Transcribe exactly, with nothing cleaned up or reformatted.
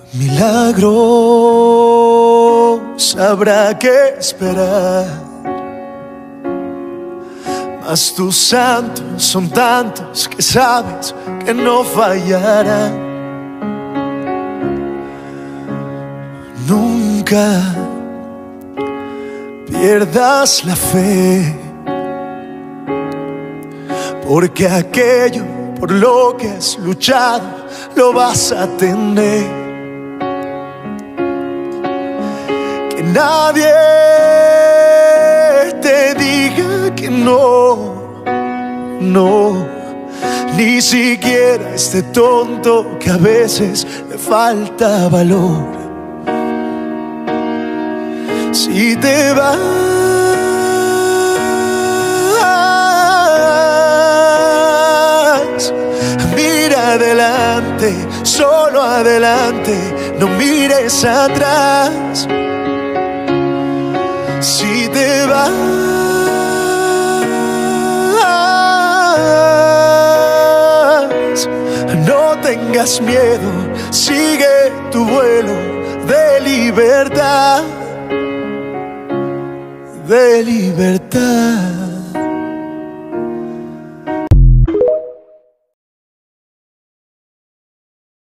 Milagros habrá que esperar, mas tus santos son tantos que sabes que no fallarán. Nunca pierdas la fe, porque aquello por lo que has luchado lo vas a tener. Que nadie te diga que no, no, ni siquiera este tonto que a veces le falta valor. Si te vas, mira adelante, solo adelante, no mires atrás. Si te vas, no tengas miedo, sigue tu vuelo de libertad, de libertad.